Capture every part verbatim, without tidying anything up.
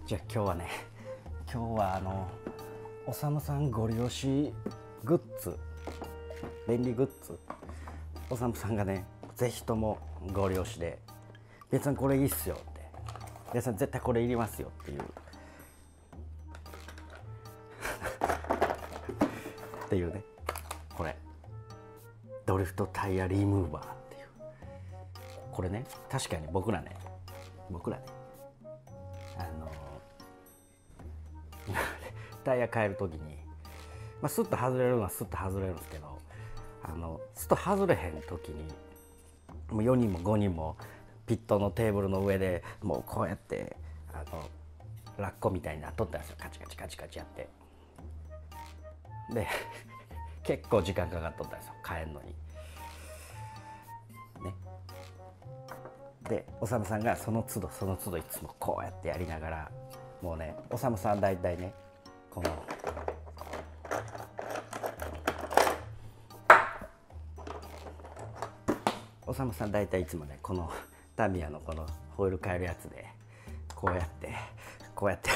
じゃあ今日はね、今日はあのおさむさんご利用しグッズ、便利グッズ、おさむさんがねぜひともご利用しで、別さんこれいいっすよって、別さん絶対これいりますよっていうっていうね、これドリフトタイヤリムーバーっていう、これね確かに僕らね僕らねあのタイヤ変える時に、まあ、スッと外れるのはスッと外れるんですけど、あのスッと外れへん時にもうよにんもごにんもピットのテーブルの上でもうこうやってあのラッコみたいになっとったんですよ。カチカチカチカチやってで結構時間かかっとったんですよ、変えるのにね。でおさむさんがその都度その都度いつもこうやってやりながら、もうねおさむさん大体ねこのおさむさん大体いつもねこのタミヤのこのホイール変えるやつでこうやってこうやって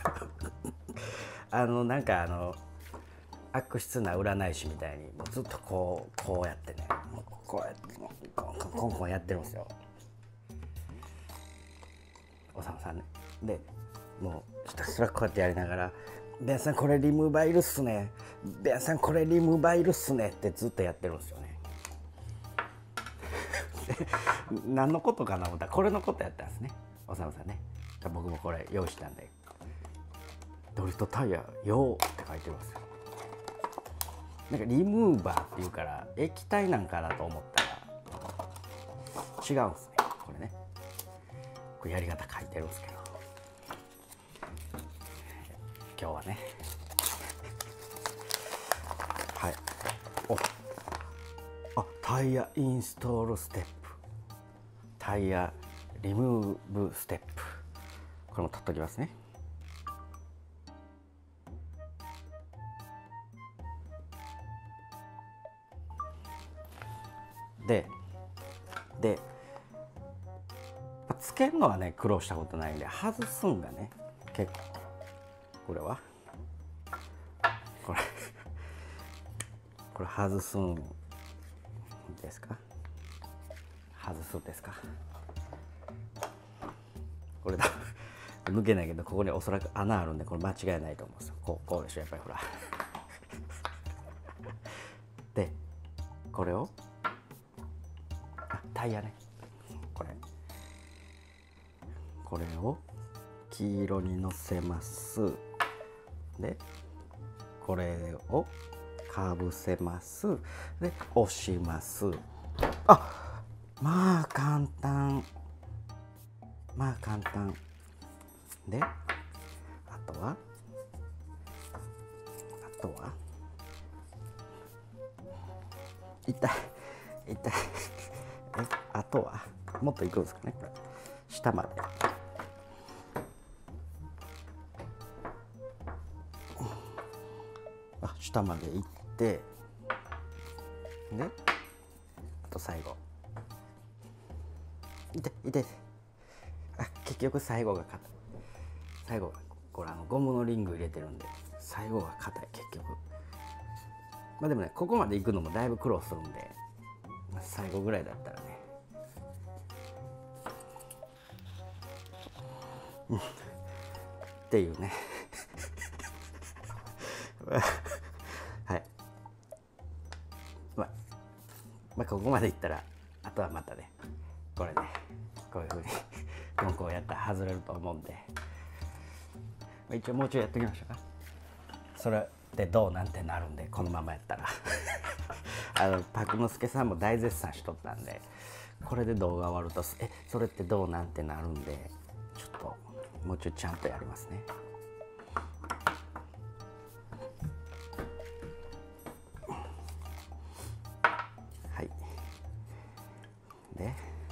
あのなんかあの悪質な占い師みたいにもうずっとこうこうやってねこうやってコンコンコンコンやってるんですよ、おさむさんね。でもうひたすらこうやってやりながら「ベンさんこれリムーバーいるっすね、ベンさんこれリムーバーいるっすね」ってずっとやってるんですよね。何のことかな思ったらこれのことやったんですね、おさむさんね。僕もこれ用意したんで「ドリフトタイヤよ」って書いてますよ。なんかリムーバーっていうから液体なんかなと思ったら違うんですね、これね。これやり方書いてるんですけど、今日はねはいおあタイヤインストールステップ、タイヤリムーブステップ、これも取っときますね。ででつけるのはね苦労したことないんで、外すんがね結構、これはこれこれ外すんですか、外すんですか、これだ抜けないけどここにおそらく穴あるんでこれ間違いないと思うんですよ。こうこうでしょやっぱりほらでこれをあタイヤね、これこれを黄色にのせます。でこれをかぶせます。で押します。あまあ簡単、まあ簡単で、あとはあとは痛い痛いえあとはもっといくんですかね、これ下まであ下まで行って、であと最後痛い痛い、あ結局最後が硬い、最後がこれあのゴムのリング入れてるんで最後が硬い結局。まあでもねここまで行くのもだいぶ苦労するんで、まあ、最後ぐらいだったらねうんっていうねはい、まあ、まあここまでいったらあとはまたねこれねこういうふうにこうこうやったら外れると思うんで、まあ、一応もうちょいやっておきましょうか。それってどうなんてなるんでこのままやったらあのパクノスケさんも大絶賛しとったんで、これで動画終わるとえそれってどうなんてなるんで、ちょっともうちょいちゃんとやりますね。はいで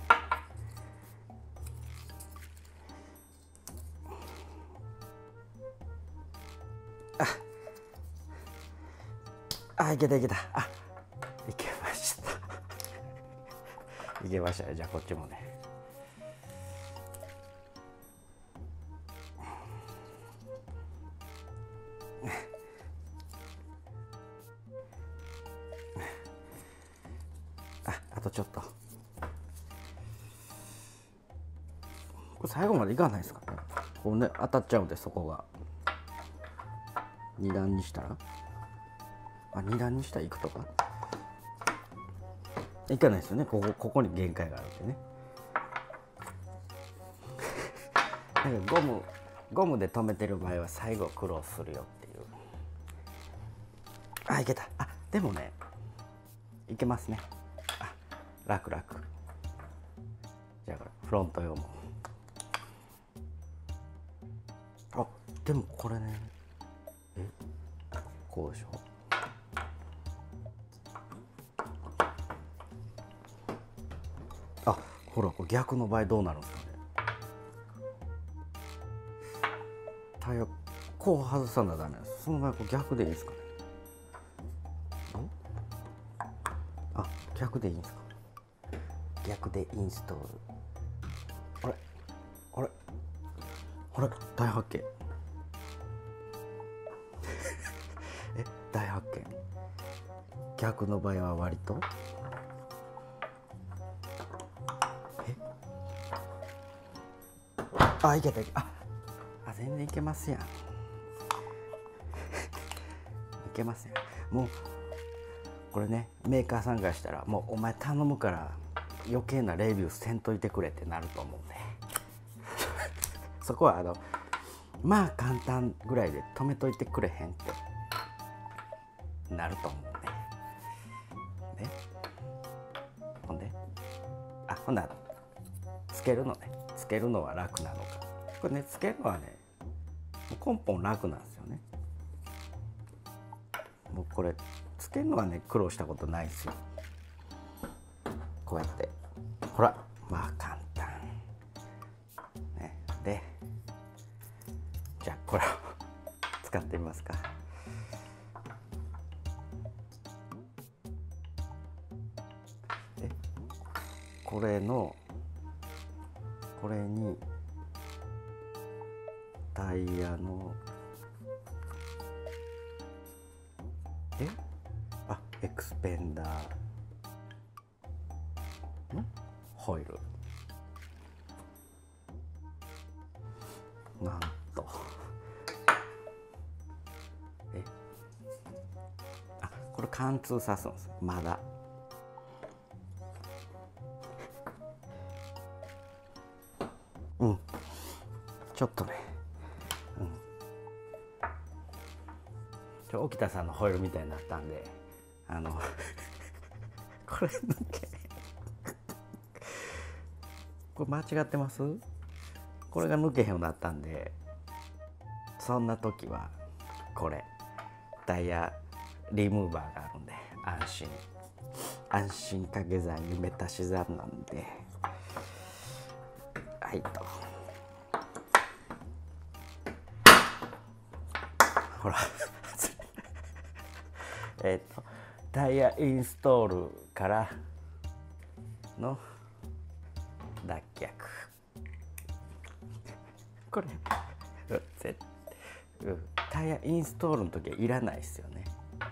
あいけたいけた、あいけましたいけましたね。じゃあこっちもねあとちょっと。これ最後までいかないですかね。こうね、当たっちゃうんで、そこがに段にしたら、あ、に段にしたらいくとかいかないですよね。ここここに限界があるんでね。なんかゴムゴムで留めてる場合は最後苦労するよっていう。あ、いけた。あ、でもね、いけますね。あ、楽楽。じゃあこれフロント用も。あ、でもこれね、え、こうでしょ。あ、ほら、これ逆の場合どうなるんですかね。タイヤこう外さなダメなんです。その場合こう逆でいいですかね。あ、逆でいいんですか。逆でインストール。あれあれあれ、大発見。え、大発見。逆の場合は割とえ、あ、いけたいけた。ああ、全然いけますやん。いけますやん。もうこれね、メーカーさんからしたら、もうお前頼むから余計なレビューせんといてくれってなると思うんでそこはあのまあ簡単ぐらいで止めといてくれへんってなると思うね。ね、ほんで、あ、ほんならつけるのね、つけるのは楽なのか。これね、つけるのはね、根本楽なんですよね。もうこれつけるのはね、苦労したことないですよ。こうやってほら、まあ簡単、ね、で、じゃあこれを使ってみますか。でこれのこれにタイヤのえあエクスペンダーんホイール、なんとえあこれ貫通さすんです。まだうんちょっとね、うん、ちょ沖田さんのホイールみたいになったんで、あのこれ抜けこれ間違ってます？これが抜けへんようになったんで、そんな時はこれタイヤリムーバーがあるんで安心安心掛け算夢足し算なんで、はいと、ほらえっとタイヤインストールからの脱却、これ絶対、うん、タイヤインストールの時はいらないですよね。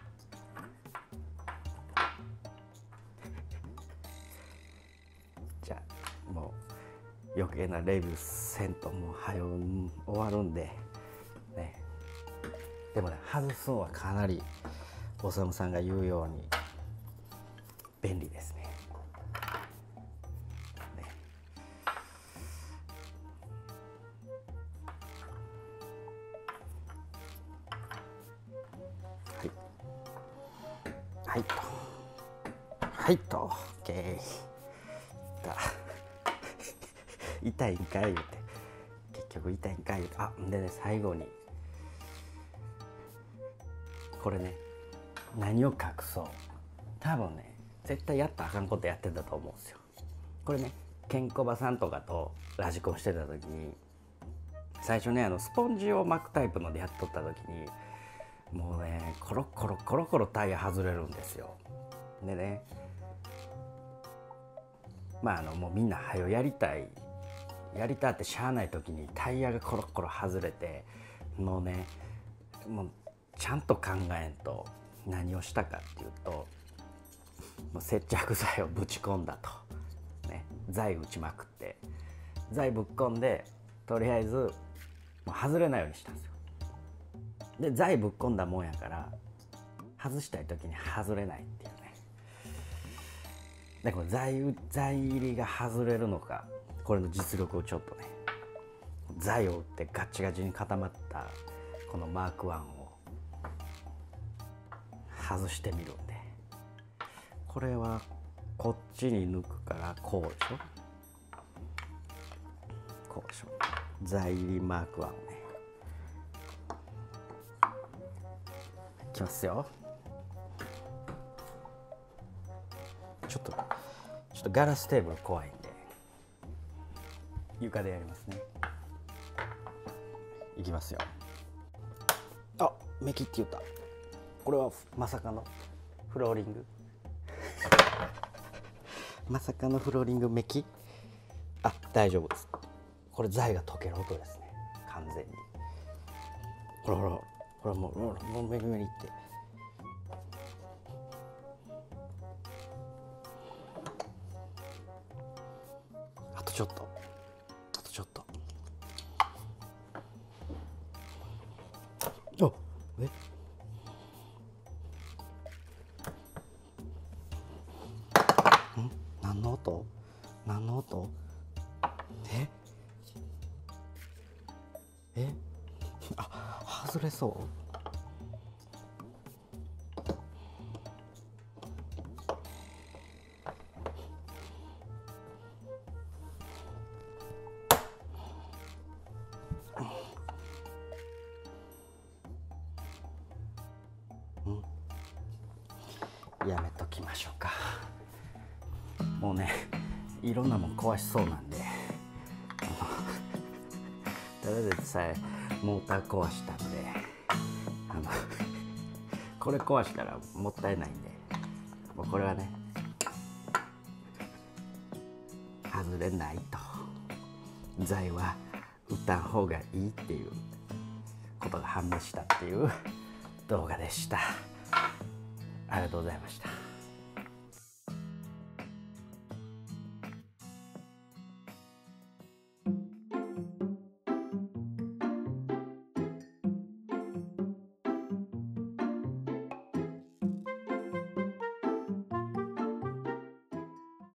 じゃあもう余計なレビューせんともう早う終わるんでね。でもね、外すのはかなりおさむさんが言うように便利ですね。ね、はいはいとはいと OK 痛いんかい言うて、結局痛いんかい言うて、あでね、最後にこれね、何を隠そう、多分ね絶対やったらあかんことやってたと思うんですよ。これね、ケンコバさんとかとラジコンしてた時に最初ね、あのスポンジを巻くタイプのでやっとった時にもうね、コロコロコロコロタイヤ外れるんですよ。でね、まああのもうみんな早よやりたいやりたってしゃあない時にタイヤがコロコロ外れて、もうね、もうちゃんと考えんと何をしたかっていうと、 もう接着剤をぶち込んだと、ね、材打ちまくって材ぶっ込んでとりあえずもう外れないようにしたんですよ。で材ぶっ込んだもんやから外したい時に外れないっていうね。でこの材材入りが外れるのか、これの実力をちょっとね、材を打ってガッチガチに固まったこのマークワンを外してみるんで、これはこっちに抜くからこうでしょ、こうでしょ、材入りマークワンをね、いきますよ。ちょっとちょっとガラステーブル怖いんで床でやりますね。いきますよ。あ、メキって言った。これはまさかのフローリングまさかのフローリングメキ。あ、大丈夫です。これ材が溶ける音ですね、完全に。ほらほらほら、もうもうメリメリって。あとちょっと、あとちょっと。あ、え、ん、何の音？何の音？え？え？あ、外れそう？やめときましょうか。もうね、いろんなもん壊しそうなんで、ただでさえモーター壊したんで、あのこれ壊したらもったいないんで、もうこれはね外れないと、材は打たん方がいいっていうことが判明したっていう動画でした。ありがとうございました。